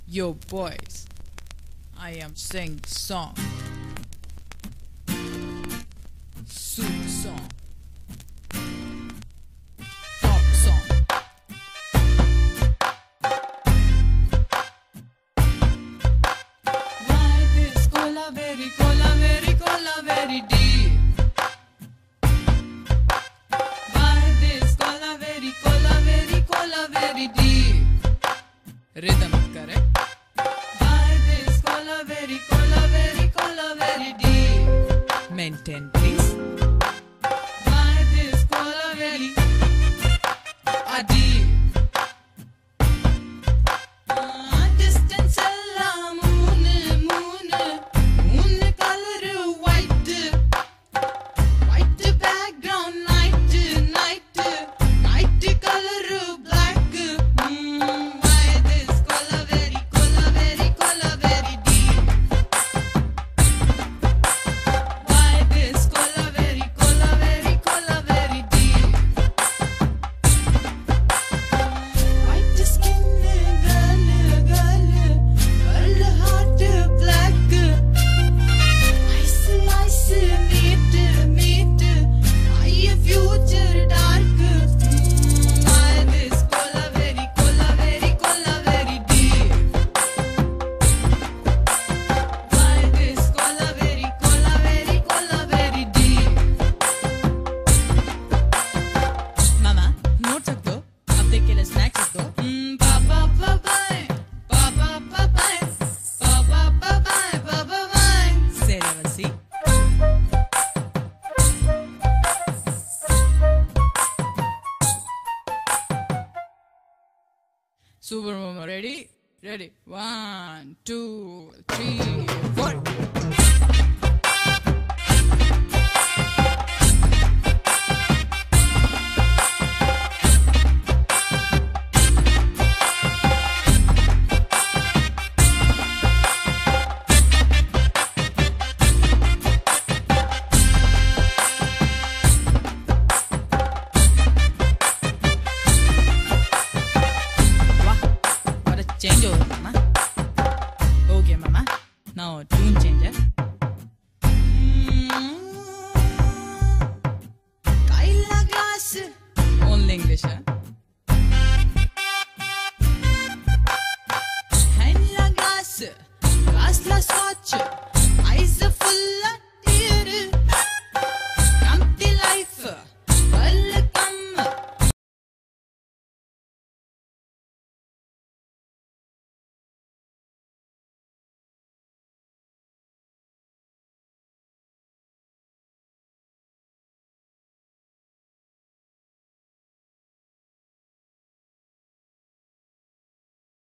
Yo boys, I am sing song. Super song. Pop song. Why this cola very deep? Why this cola very deep? Rhythm correct. Why this cola very deep? Maintain please. Why this cola very deep? Distance alla moon color white background night color black. Why this cola very deep? Why this cola very deep? White skin girl heart black. Ice meet my future dark. Why this cola very deep? Why this cola very deep? Mama, notes रख दो, अपने के लिए snacks रख दो. Papa bye, papa bye, papa bye. Seriously? Super Momo, ready? Ready? 1, 2, 3, 4.